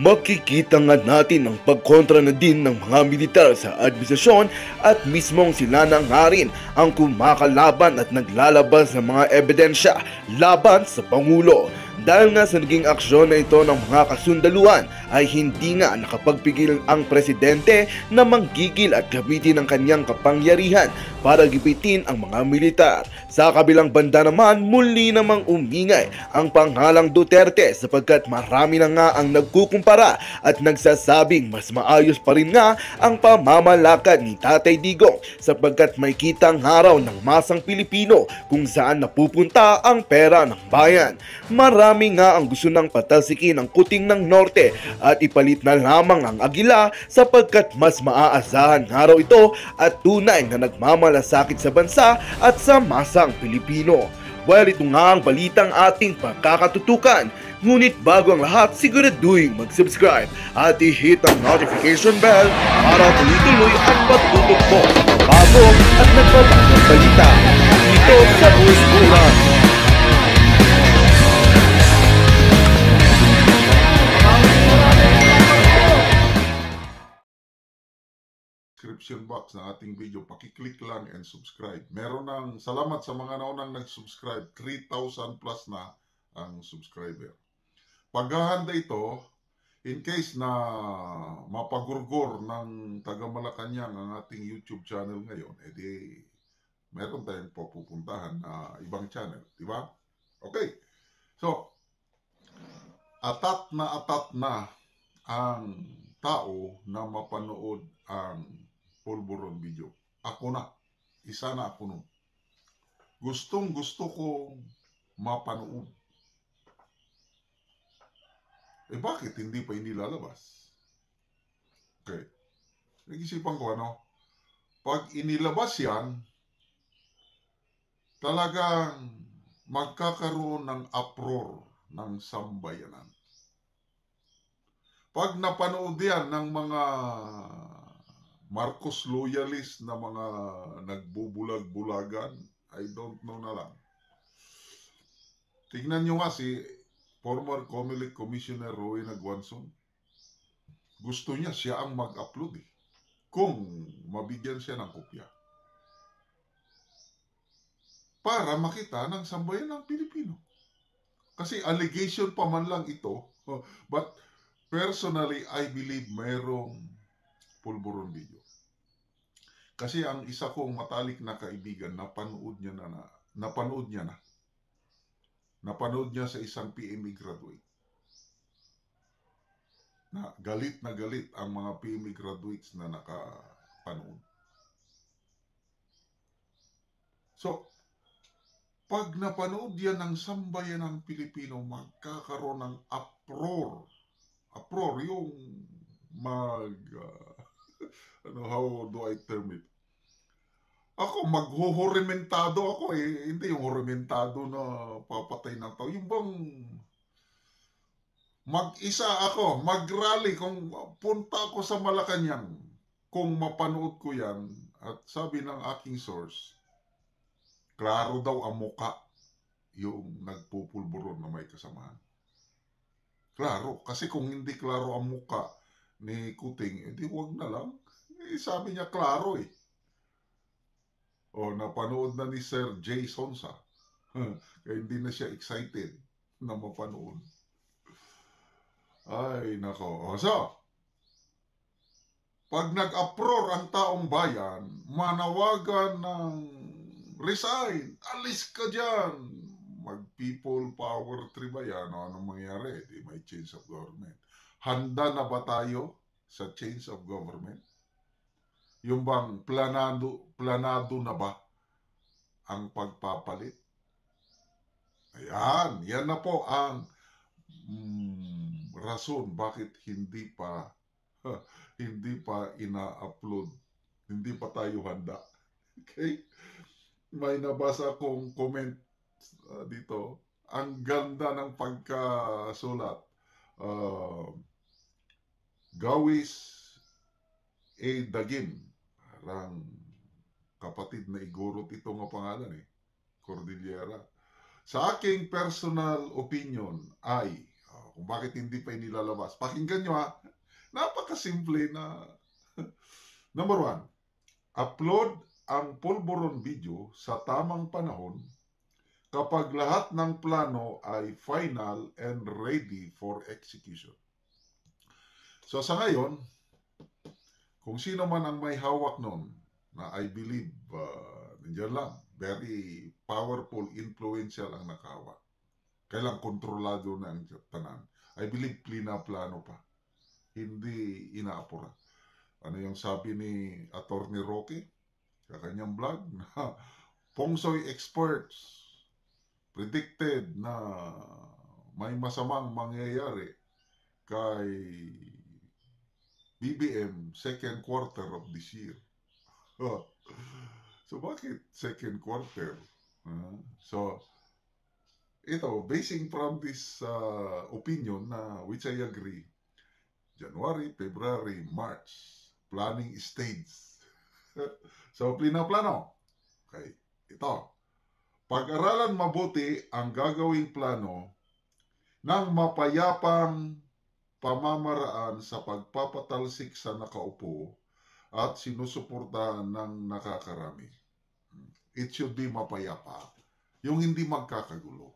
Makikita nga natin ang pagkontra na din ng mga militar sa administrasyon at mismong sila na nga rin ang kumakalaban at naglalabas ng mga ebidensya laban sa Pangulo. Dahil nga sa naging aksyon na ito ng mga kasundaluhan ay hindi nga nakapagpigil ang presidente na manggigil at gamitin ang kanyang kapangyarihan para gipitin ang mga militar. Sa kabilang banda naman, muli namang umingay ang pangalang Duterte sapagkat marami na nga ang nagkukumpara at nagsasabing mas maayos pa rin nga ang pamamalakad ni Tatay Digong sapagkat may kitang araw ng masang Pilipino kung saan napupunta ang pera ng bayan. Marami nga ang gusto ng patalsikin ang kuting ng norte at ipalit na lamang ang agila sapagkat mas maaasahan nga raw ito at tunay na nagmamalasakit sa bansa at sa masang Pilipino. Well, ito nga ang balitang ating pagkakatutukan. Ngunit bago ang lahat, siguraduhin mag-subscribe at i-hit ang notification bell para tuloy-tuloy ang pagtutok mo sa bago at nagbabagang balita dito sa Busburan. Description box ng ating video, pakiclick lang and subscribe. Meron ng salamat sa mga naunang nag-subscribe. 3,000 plus na ang subscriber. Paghahanda ito, in case na mapagurgor ng taga Malacanang ang ating YouTube channel ngayon, edi meron tayong pupuntahan na ibang channel, di ba? Okay. So, atat na ang tao na mapanood ang Pulburon video. Ako na. Isa na ako nun. Gustong gusto ko mapanood. Bakit hindi pa inilalabas? Okay. Nag-isipan ko pag inilabas yan, talagang magkakaroon ng uproar ng sambayanan. Pag napanood yan ng mga Marcos loyalist na mga nagbubulag-bulagan, I don't know na lang. Tingnan nyo nga si former COMELEC Commissioner Rowena Guanzon. Gusto niya siya ang mag-upload kung mabigyan siya ng kopya. Para makita ng sambayan ng Pilipino. Kasi allegation pa man lang ito, but personally, I believe mayroong Pulburon video. Kasi ang isa kong matalik na kaibigan, napanood niya sa isang PME graduate. Na galit ang mga PME graduates na nakapanood. So, pag napanood yan ng sambayan ng Pilipino, magkakaroon ng uproar. Uproar, yung how do I term it? Ako, maghuhurimentado ako Hindi yung hurimentado na papatay ng tao. Yung bang mag-isa ako, mag-rally, kung punta ako sa Malacanang, kung mapanood ko yan, at sabi ng aking source, klaro daw ang muka yung nagpupulburon na may kasamahan. Klaro, kasi kung hindi klaro ang muka ni Kuting, edi wag na lang. Sabi niya klaro napanood na ni Sir Jay Sonsa. Kaya hindi na siya excited na mapanood. Ay, nako. So, pag nag-uproar ang taong bayan, manawagan ng resign, alis ka dyan. Mag-people power trip ba yan? Anong mangyari? Di may change of government. Handa na ba tayo sa change of government? Yung bang planado na ba ang pagpapalit? Ayan, yan na po ang rason bakit hindi pa ina-upload, hindi pa tayo handa. Okay? May nabasa kong comment dito. Ang ganda ng pagkasulat. Gawis A. Dagim. Parang kapatid na Igorot ito nga pangalan Cordillera. Sa aking personal opinion ay kung bakit hindi pa inilalabas. Pakinggan nyo ha. Napakasimple na. Number 1, upload ang pulburon video sa tamang panahon kapag lahat ng plano ay final and ready for execution. So sa ngayon, kung sino man ang may hawak nun, na I believe, nandiyan lang, very powerful, influential ang nakahawak. Kailang kontrolado na ang tanan. I believe plano pa. Hindi inaapura. Ano yung sabi ni Attorney Rocky sa kanyang vlog? Pongsoy experts predicted na may masamang mangyayari kay BBM second quarter of this year. So bakit second quarter? So ito, basing from this opinion na which I agree, January, February, March, planning stage. So plano. Okay, ito. Pag-aralan mabuti ang gagawing plano ng mapayapang pamamaraan sa pagpapatalsik sa nakaupo at sinusuportahan ng nakakarami. It should be mapayapa. Yung hindi magkakagulo.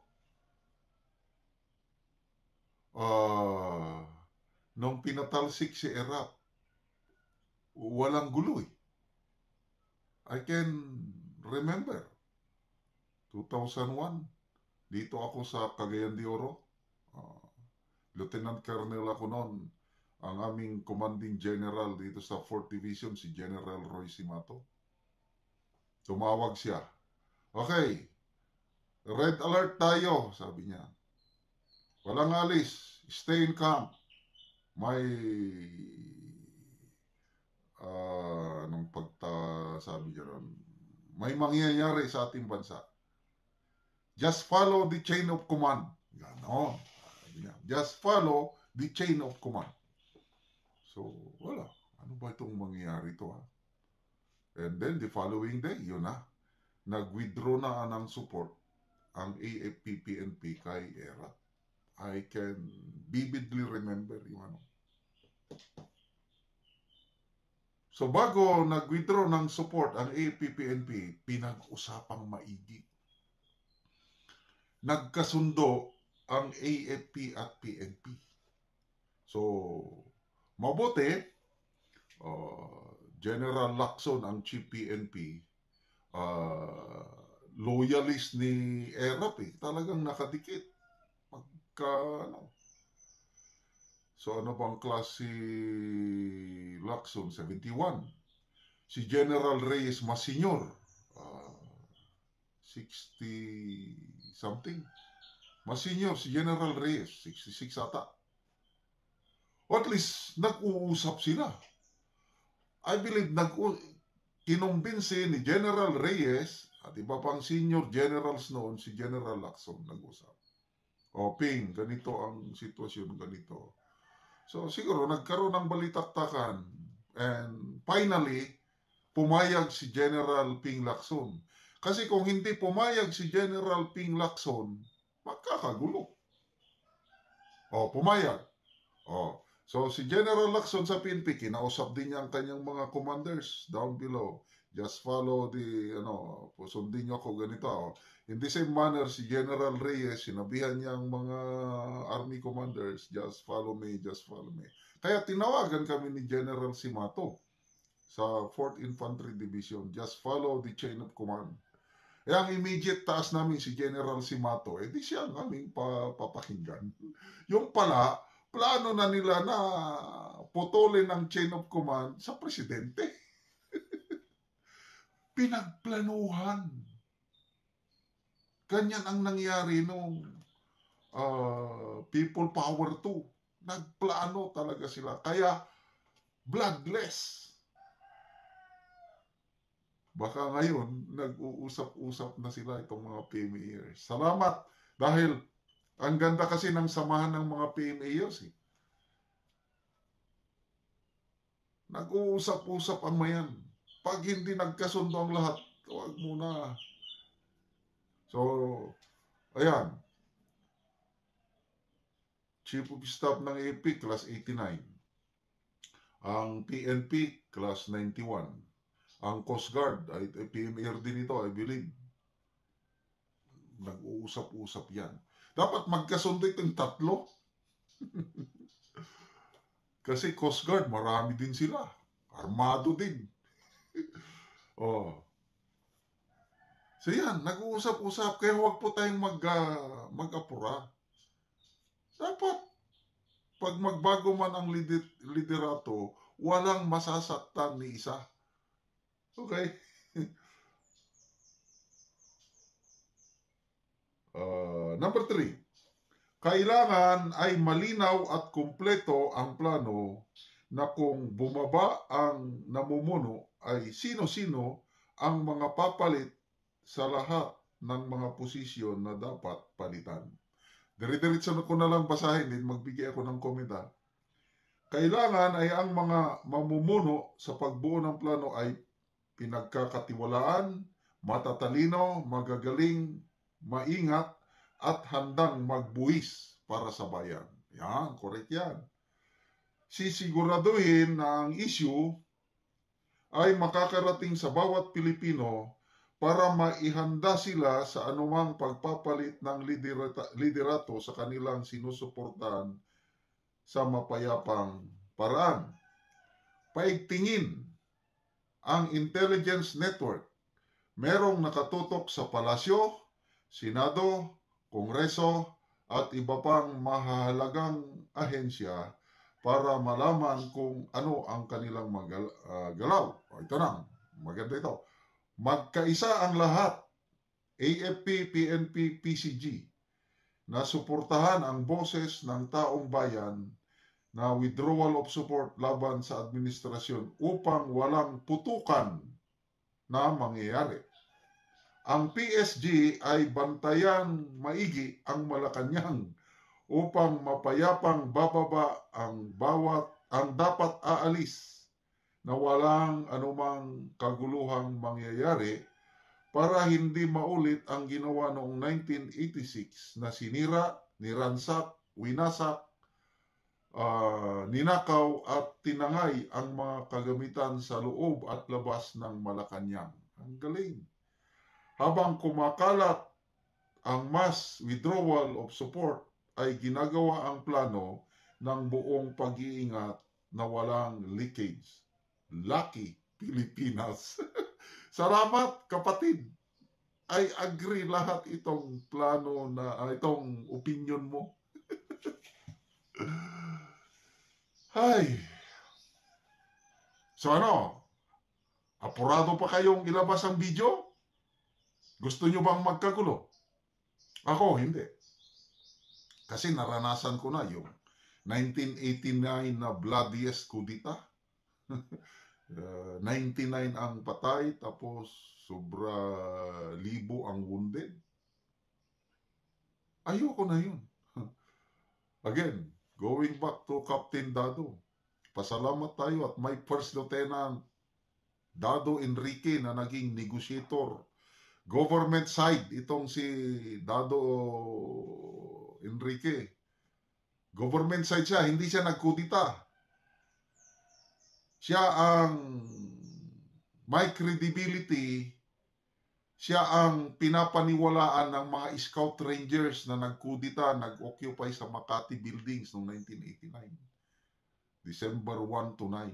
Nung pinatalsik si Erap, walang gulo eh. I can remember, 2001, dito ako sa Cagayan de Oro. Lieutenant Colonel ako noon. Ang aming commanding general dito sa 4th Division, si General Roy Simato. Tumawag siya. Okay, red alert tayo, sabi niya. Walang alis, stay in camp. May nung sabi niya ron, may mangyayari sa ating bansa. Just follow the chain of command. Ganon. Just follow the chain of command. So, wala. Ano ba itong mangyayari ito ha? And then the following day, yun na. Nag-withdraw na ng support ang AFP-PNP kay ERA. I can vividly remember yung ano. So bago nag-withdraw ng support ang AFP-PNP, pinag-usapang maigi. Nagkasundo ang AFP at PNP. So, mabuti, General Lacson, ang Chief PNP, loyalist ni ERAP talagang nakadikit. So ano bang klase si Lacson? 71. Si General Reyes Masiñor, 60 something. Masiñor si General Reyes, 66 ata. O at least nag-uusap sila. I believe kinumbinsi ni General Reyes at iba pang senior generals noon, si General Lacson nag-usap. O Ping, ganito ang sitwasyon, ganito. So siguro nagkaroon ng balitaktakan and finally pumayag si General Ping Lacson. Kasi kung hindi pumayag si General Ping Lacson, magkakagulo. Pumayag. So si General Lacson sa PNP, kinausap din niya ang kanyang mga commanders down below. Just follow the, sundin niyo ako ganito. In the same manner, si General Reyes, sinabihan niya ang mga army commanders, just follow me, just follow me. Kaya tinawagan kami ni General Simato sa 4th Infantry Division, just follow the chain of command. Ang immediate task namin si General Simato, di siya ang aming papakinggan. Yung pala, plano na nila na putulin ang chain of command sa presidente. Pinagplanuhan. Ganyan ang nangyari nung People Power 2. Nagplano talaga sila. Kaya, bloodless. Baka ngayon, nag-uusap-usap na sila itong mga PMAers. Salamat dahil ang ganda kasi ng samahan ng mga PMAers. Nag-uusap-usap ang mayan. Pag hindi nagkasundo ang lahat, huwag muna. So, ayan. Chief of Staff ng AP, Class 89. Ang PNP, Class 91. Ang Coast Guard, ay PMR din ito, I believe. Nag-uusap-usap yan. Dapat magkasundo itong tatlo. Kasi Coast Guard, marami din sila. Armado din. Oh. So yan, nag-uusap-usap. Kaya huwag po tayong mag-apura. Dapat, pag magbago man ang liderato, walang masasaktan ni isa. Okay? Number 3. Kailangan ay malinaw at kumpleto ang plano na kung bumaba ang namumuno ay sino-sino ang mga papalit sa lahat ng mga posisyon na dapat palitan. Dire-diretso ko na lang basahin din, magbigay ako ng komenta. Kailangan ay ang mga mamumuno sa pagbuo ng plano ay pinagkakatiwalaan, matatalino, magagaling, maingat, at handang magbuwis para sa bayan. Yan, correct yan. Sisiguraduhin na ang issue ay makakarating sa bawat Pilipino para maihanda sila sa anumang pagpapalit ng liderato sa kanilang sinusuportahan sa mapayapang paraan. Paigtingin ang intelligence network. Merong nakatutok sa palasyo, Senado, Kongreso at iba pang mahahalagang ahensya para malaman kung ano ang kanilang galaw. Ito na, maganda ito. Magkaisa ang lahat, AFP, PNP, PCG, na suportahan ang boses ng taong bayan na withdrawal of support laban sa administrasyon upang walang putukan na mangyayari. Ang PSG ay bantayan maigi ang Malacanang upang mapayapang bababa ang dapat aalis na walang anumang kaguluhang mangyayari para hindi maulit ang ginawa noong 1986 na sinira, niransak, winasak, ninakaw at tinangay ang mga kagamitan sa loob at labas ng Malacanang. Ang galing. Habang kumakalat ang mass withdrawal of support, ay ginagawa ang plano ng buong pag-iingat na walang leakage. Lucky Pilipinas. Salamat kapatid. I agree lahat itong plano na itong opinion mo. Hay. So ano? Apurado pa kayong ilabas ang video? Gusto nyo bang magkagulo? Ako, hindi. Kasi naranasan ko na yung 1989 na bloodiest kudita. 99 ang patay, tapos sobra libo ang wounded. Ayoko na yun. Again, going back to Captain Dado. Pasalamat tayo at may First Lieutenant Dado Enrique na naging negotiator. Government side, itong si Dado Enrique. Government side siya, hindi siya nagkudita. Siya ang may credibility, siya ang pinapaniwalaan ng mga Scout Rangers na nagkudita, nag-occupy sa Makati Buildings noong 1989. December 1 to 9.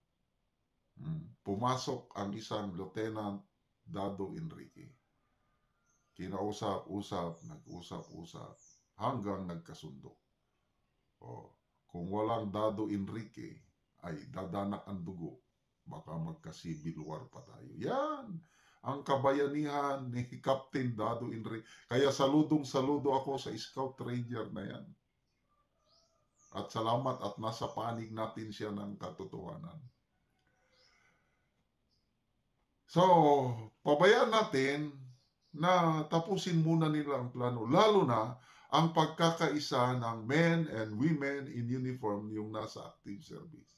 Pumasok ang isang Lieutenant Dado Enrique. Kinausap-usap, nag-usap-usap, hanggang nagkasundo. Kung walang Dado Enrique, ay dadanak ang dugo. Baka magka-civil war pa tayo. Yan! Ang kabayanihan ni Captain Dado Enrique. Kaya saludong-saludo ako sa Scout Ranger na yan. At salamat at nasa panig natin siya ng katotohanan. So, pabayaan natin na tapusin muna nila ang plano. Lalo na ang pagkakaisa ng men and women in uniform yung nasa active service.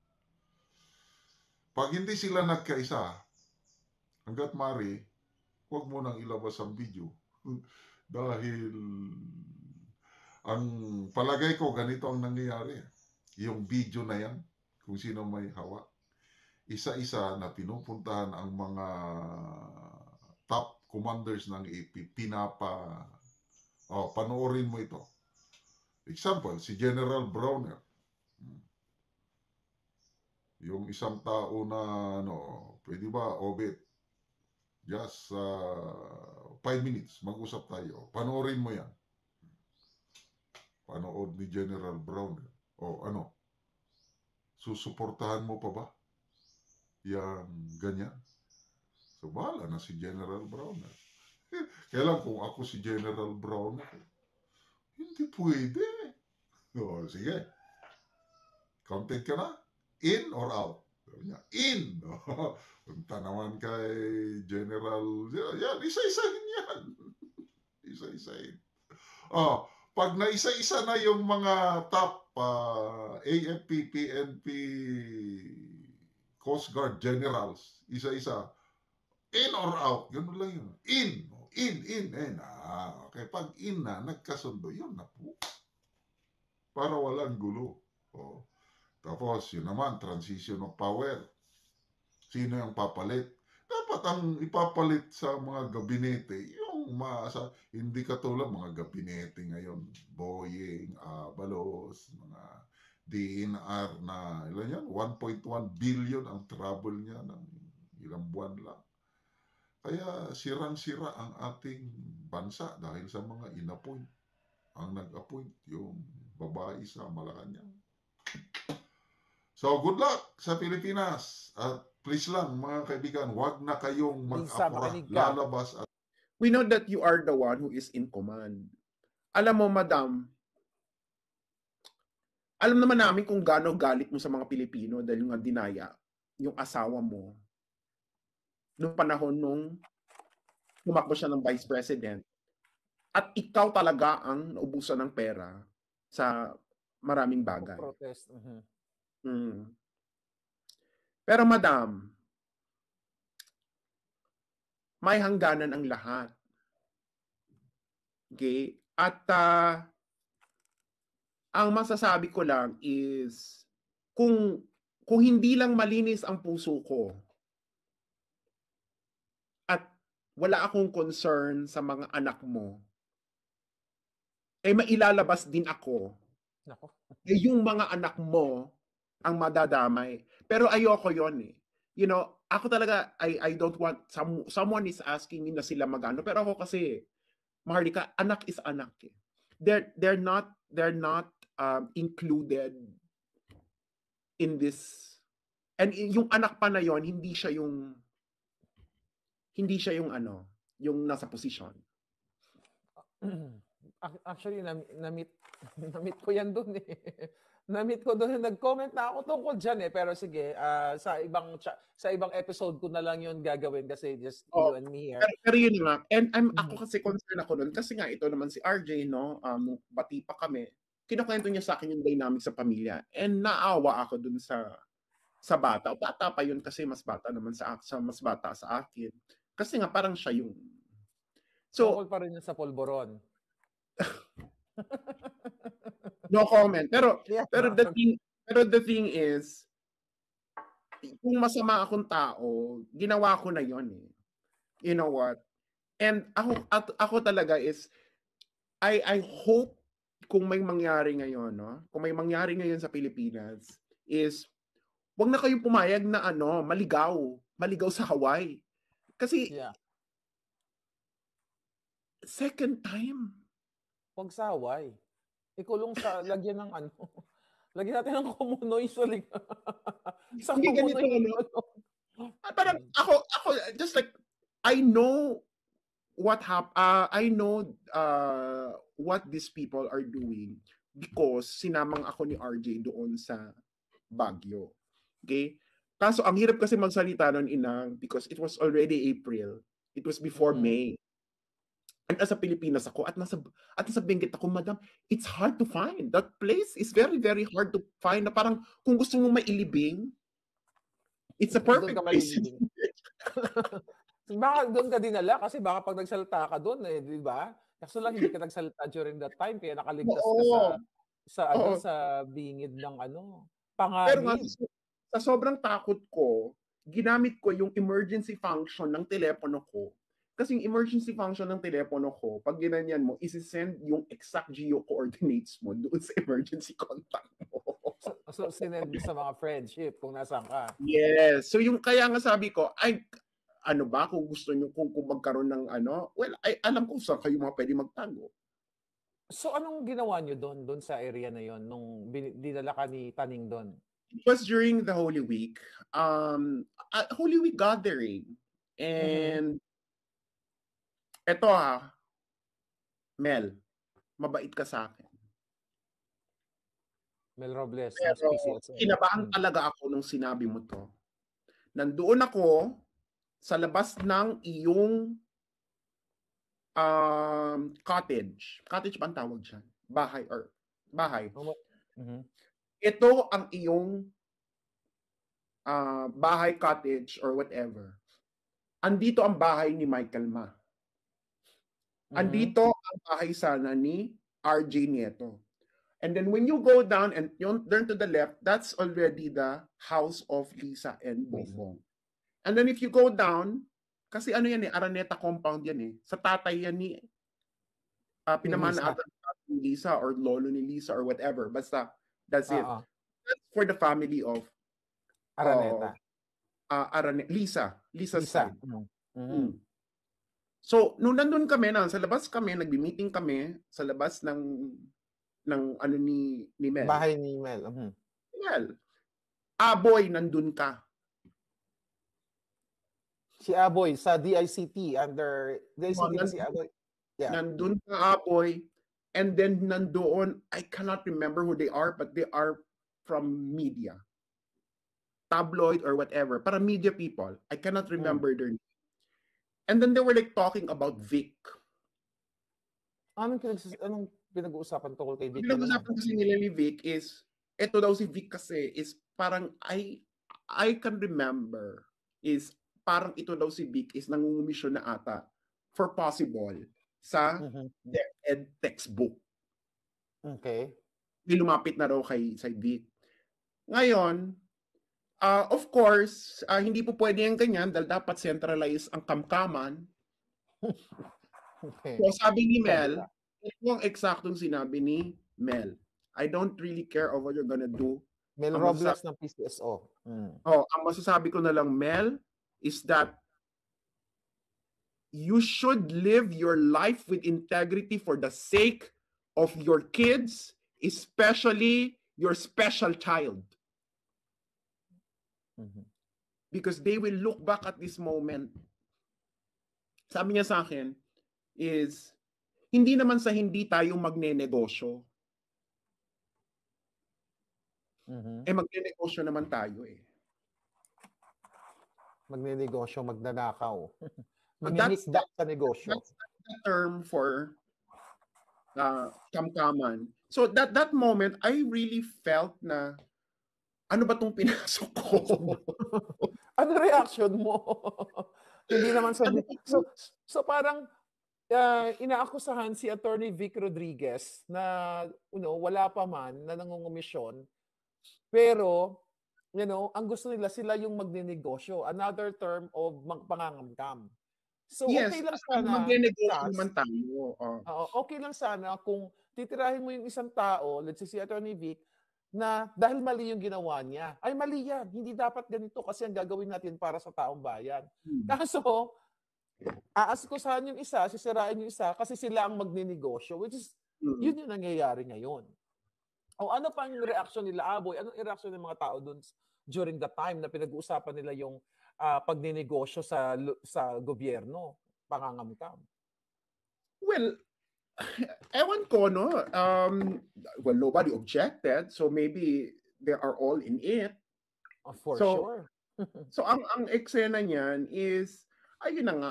Pag hindi sila nagkaisa, hanggat mari, huwag mo nang ilabas ang video. Dahil Ang palagay ko, ganito ang nangyayari. Yung video na yan, kung sino may hawak, isa-isa na pinupuntahan ang mga top commanders ng AP, panoorin mo ito. Example, si General Browner. Yung isang tao na, pwede ba, Obet, just 5 minutes, mag-usap tayo. Panoorin mo yan. Panood ni General Browner. Susuportahan mo pa ba? Yang ganyan. So, bahala na si General Browner. Kailan kung ako si General Browner, hindi pwede. Sige. Counted ka na? In or out? Sabi niya, in. Punta naman kay General. Yan, isa-isahin yan. Isa-isahin. Pag naisa-isa na yung mga top AFP, PNP, Coast Guard generals, isa-isa, in or out, gano'n lang yun. In. Okay, pag in na, nagkasundo, yun na po. Para walang gulo. Tapos, yun naman, transition of power. Sino yung papalit? Dapat ang ipapalit sa mga gabinete, yung hindi katulad mga gabinete ngayon, Boying, Abalos, mga DNR na, ilan yan? 1.1 billion ang trouble niya ng ilang buwan lang. Kaya sirang-sira ang ating bansa dahil sa mga inappoint. Ang nag-appoint, yung babae sa Malacanang. So, good luck sa Pilipinas. At please lang, mga kaibigan, wag na kayong mag-apura, lalabas. We know that you are the one who is in command. Alam mo, madam, alam naman namin kung gaano galit mo sa mga Pilipino dahil nga dinaya yung asawa mo noong panahon nung tumakbo siya ng Vice President. At ikaw talaga ang naubusan ng pera sa maraming bagay. Protest. Pero madam, may hangganan ang lahat. Okay? At ang masasabi ko lang is kung hindi lang malinis ang puso ko at wala akong concern sa mga anak mo, mailalabas din ako. Nako. Yung mga anak mo ang madadamay. Pero ayoko yon eh. You know, ako talaga, I don't want, someone is asking me na sila magano. Pero ako kasi, Maharlika, anak is anak eh. They're not included in this. And yung anak pa na yon, hindi siya yung yung nasa posisyon. Actually, na-meet ko yan dun eh. Na-meet ko dun, nag-comment na ako tungkol dyan eh. Pero sige, sa ibang episode ko na lang yun gagawin kasi just you and me here. Pero yun nga. And ako kasi concerned ako nun kasi nga ito naman si RJ, no? Bati pa kami. Kinukwento niya sa akin yung dynamic sa pamilya. And naawa ako dun sa bata. Bata pa yun kasi mas bata naman mas bata sa akin. Kasi nga parang siya yung... So, tungkol pa rin yun sa polboron. No comment. Pero the thing is, kung masama akong tao, ginawa ko na yon eh. You know what? And ako talaga is, I hope kung may mangyari ngayon, no? Kung may mangyari ngayon sa Pilipinas, is, wag na kayong pumayag na maligaw sa Hawaii. Kasi, second time, huwag sa Hawaii. Ikulong sa, lagyan ng lagyan natin ng kumunoy sa isang kumunoy. Parang ako, just like, I know what I know what these people are doing because sinamang ako ni RJ doon sa Baguio. Okay? Kaso, ang hirap kasi magsalita nun, Inang, because it was already April. It was before May. And nasa Pilipinas ako at nasa Benguet ako, madam, it's hard to find. That place is very, very hard to find. Na parang kung gusto mo mailibing, it's a perfect place. Baka doon ka dinala kasi baka pag nagsalita ka doon, di ba? Kaso lang hindi ka nagsalita during that time kaya nakaligtas ka Oo. Oo. sa bingid ng Pero nga panganib. sa sobrang takot ko, ginamit ko yung emergency function ng telepono ko. Kasi yung emergency function ng telepono ko, pag ginanyan mo, isi-send yung exact geo coordinates mo doon sa emergency contact mo. So sinend mo sa mga friendship kung nasaan ka. Yes. So yung kaya nga sabi ko, ay ano ba kung gusto niyo kung magkaroon ng well, ay alam ko saan kayo mga pwede magtago. So anong ginawa niyo doon sa area na yon nung dinala ka ni Taning doon? It was during the Holy Week. Holy Week gathering. And eto Mel, mabait ka sa akin. Mel Robles, Pero PCSO. kinabahan talaga ako nung sinabi mo to. Nandoon ako sa labas ng iyong cottage. Cottage ba ang tawag dyan? Bahay. Ito ang iyong bahay, cottage, or whatever. Andito ang bahay ni Michael Ma. Andito ang bahay sana ni RJ Nieto. And then when you go down and you turn to the left, that's already the house of Lisa and Bongbong. And then if you go down, kasi yan Araneta compound yan Sa tatay yan ni pinamana ata ni Lisa or lolo ni Lisa or whatever. Basta, that's it. That's for the family of Araneta. Lisa's side. So, nung nandun kami sa labas kami, nagbi-meeting kami sa labas ng ni Mel. Bahay ni Mel. Mel. Aboy, nandun ka. Si Aboy sa DICT under DICT si Aboy. Yeah. Nandun ka, Aboy. And then nandoon, I cannot remember who they are, but they are from media. Tabloid or whatever. Para media people. I cannot remember their name. And then they were like talking about Vic. Anong pinag-uusapan tungkol kay Vic? Pinag-uusapan kasi nila ni Vic is, eto daw si Vic kasi is parang I can remember is parang ito daw si Vic is nangungumisyon na ata for possible sa DepEd textbook. Okay. May lumapit na raw kay Vic. Ngayon, of course, hindi po pwede yung ganyan dahil dapat centralize ang kamkaman. Okay. So sabi ni Mel, ito ang eksaktong sinabi ni Mel. I don't really care of what you're gonna do. Mel Robles ng PCSO. Ang masasabi ko na lang, Mel, is that you should live your life with integrity for the sake of your kids, especially your special child. Because they will look back at this moment. Sabi niya sa akin is, hindi naman sa hindi tayo magnenegosyo. Magnenegosyo naman tayo Magnenegosyo, magnanakaw. Magninikdak sa negosyo. That's the term for kamkaman. So that moment, I really felt na ano ba tong pinasok ko? Ano reaction mo? Hindi naman sa... So parang inaakusahan si Attorney Vic Rodriguez na wala pa man na nangungumisyon. Pero, ang gusto nila, sila yung magninegosyo. Another term of pangangamkam. So, yes, okay lang sana. Magninegosyo naman tayo. Okay lang sana kung titirahin mo yung isang tao, let's say si Attorney Vic, na dahil mali yung ginawa niya. Ay, mali yan. Hindi dapat ganito kasi ang gagawin natin para sa taong bayan. Kaso, aasikusahan yung isa, sisirain yung isa kasi sila ang magninegosyo, which is, yun yung nangyayari ngayon. O ano pa yung reaction nila, Aboy? Anong reaction ng mga tao dun during the time na pinag-uusapan nila yung pagninegosyo sa gobyerno, pangangamkam? Well, ewan ko, no? Well, nobody objected, so maybe they are all in it. For sure. So, ang eksena niyan is, ayun na nga,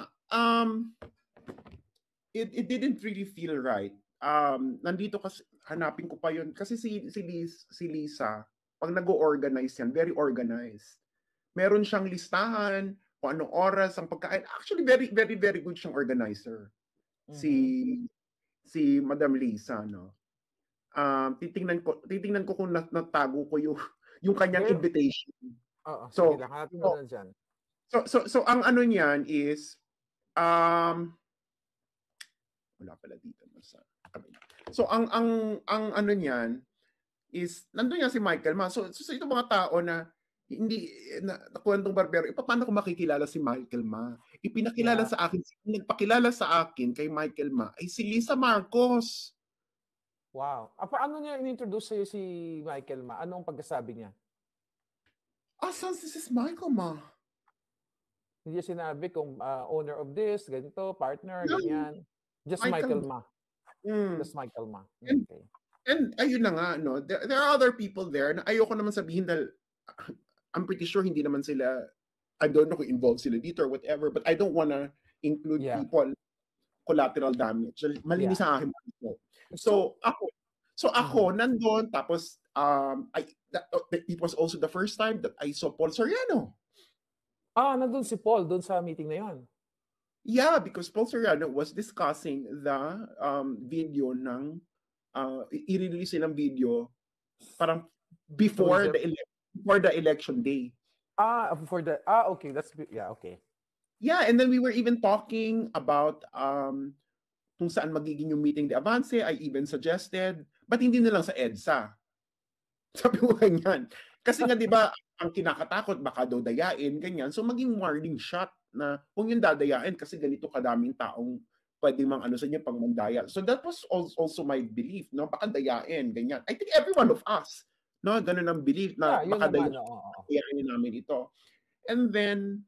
it didn't really feel right. Nandito kasi, hanapin ko pa yun. Kasi si Lisa, pag nag-organize yan, very organized. Meron siyang listahan, kung anong oras, ang pagkain. Actually, very, very, very good siyang organizer. Si si Madam Lisa, no? Titingnan ko kung natago ko yung kanyang Ngayon, invitation. oo, sige So, lang. Hanapin mo na dyan. so ang ano niyan is wala pala dito sa kabila. So ang ano niyan is nandun yan si Michael Ma. So ito mga tao na hindi kwentong barbero, paano ko makikilala si Michael Ma? Ipinakilala Yeah. sa akin, nagpakilala sa akin kay Michael Ma ay si Lisa Marcos. Wow. Paano niya in-introduce sa'yo si Michael Ma? Anong pagkasabi niya? Saan si Michael Ma? Hindi niya sinabi kung owner of this, ganito, partner, No. ganyan. Just Michael Ma. Just Michael Ma. Okay. And ayun na nga, no? There are other people there na ayoko naman sabihin dahil I'm pretty sure hindi naman sila, I don't know kung involved sila dito or whatever, but I don't wanna include people collateral damage. Malinis ang aking po. So ako nandun, tapos it was also the first time that I saw Paul Soriano. Nandun si Paul doon sa meeting na yon. Yeah, because Paul Soriano was discussing the video ng i-release silang video parang before the election day. Okay, okay. Yeah, and then we were even talking about kung saan magiging yung meeting de Avance. I even suggested, but hindi na lang sa EDSA. Sabi ko ganyan. Kasi nga, di ba, ang kinakatakot, baka daw dayain, ganyan. So, maging warning shot na kung yung dadayain kasi ganito kadaming taong pwede mang ano sa inyo pang mandaya. So, that was also my belief, no? Baka dayain, ganyan. I think every one of us, no? Ganun ang belief na baka dayain namin ito. And then,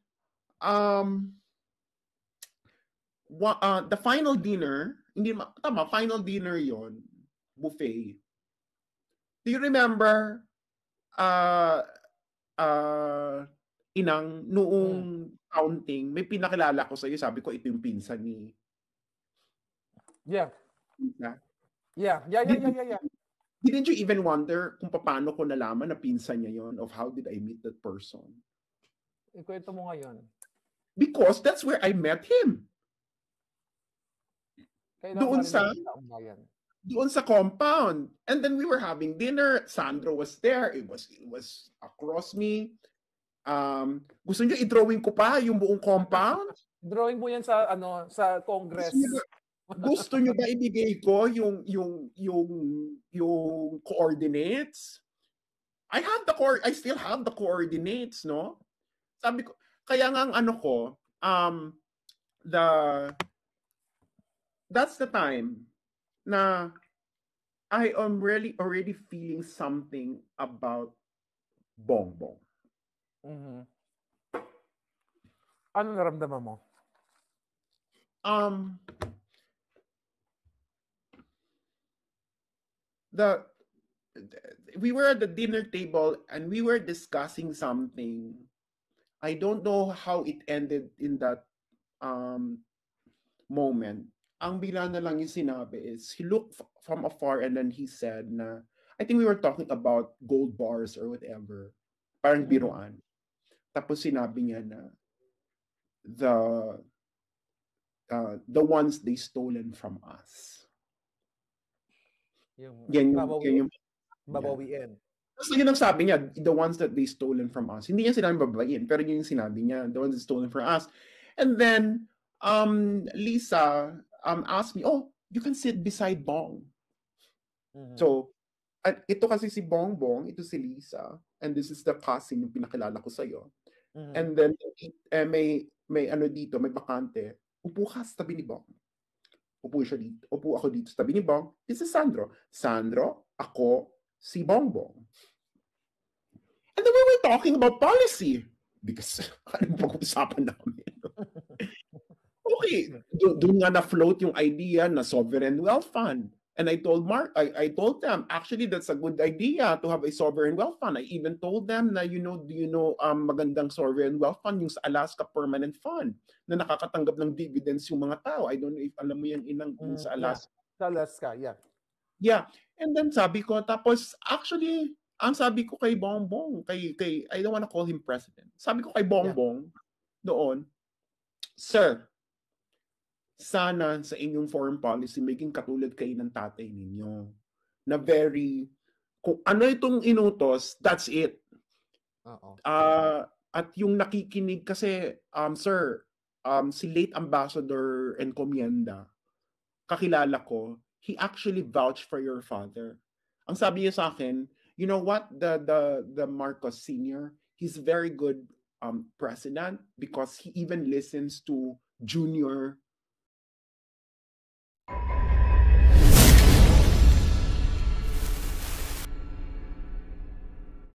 the final dinner, final dinner yon, buffet. Do you remember Inang, noong counting, may pinakilala ko sa iyo, sabi ko ito yung pinsan ni Yeah. Didn't you even wonder kung paano ko nalaman na pinsan niya yon, of how did I meet that person? Ikwento mo ngayon. Because that's where I met him. Doon sa compound. And then we were having dinner. Sandro was there. It was across me. Gusto niyo i-drawing ko pa yung buong compound? Drawing mo yan sa sa Congress. Gusto niyo ba ibigay ko yung coordinates? I still have the coordinates, no? Sabi ko, kaya nga that's the time na I am really already feeling something about Bongbong. Mm-hmm. Ano naramdaman mo? We were at the dinner table and we were discussing something. I don't know how it ended in that moment. Ang bila na lang yung sinabi is, he looked from afar and then he said na, I think we were talking about gold bars or whatever. Parang biruan. Tapos sinabi niya na, the ones they stolen from us. Yung babawiin. Tapos yun ang sabi niya, the ones that they stolen from us. Hindi niya sinabi babawiin, pero yun yung sinabi niya, the ones that stolen from us. And then, Lisa asked me, you can sit beside Bong. Mm-hmm. So, ito kasi si Bongbong, ito si Lisa, and this is the cousin yung pinakilala ko sa'yo. Mm-hmm. And then, may dito, may bakante. Upo ka sa tabi ni Bong. Upo ako dito sa tabi ni Bong. This is Sandro. Sandro, ako, si Bongbong. And then we were talking about policy. Because, ano pag-usapan namin? Okay, doon nga na-float yung idea na sovereign wealth fund. And I told I told them, actually, that's a good idea to have a sovereign wealth fund. I even told them na, magandang sovereign wealth fund, yung sa Alaska Permanent Fund, na nakakatanggap ng dividends yung mga tao. I don't know if alam mo yung Inang sa Alaska. Yeah. Sa Alaska, yeah. Yeah. And then sabi ko, tapos actually, ang sabi ko kay Bongbong, kay I don't wanna call him president. Sabi ko kay Bongbong, doon, Sir, sana sa inyong foreign policy, maging katulad kayo ng tatay ninyo. Na very, kung ano itong inutos, that's it. Oo. At yung nakikinig kasi, sir, si late Ambassador Encomienda, kakilala ko, he actually vouched for your father. Ang sabi niya sa akin, you know what, the Marcos Sr., he's very good president because he even listens to junior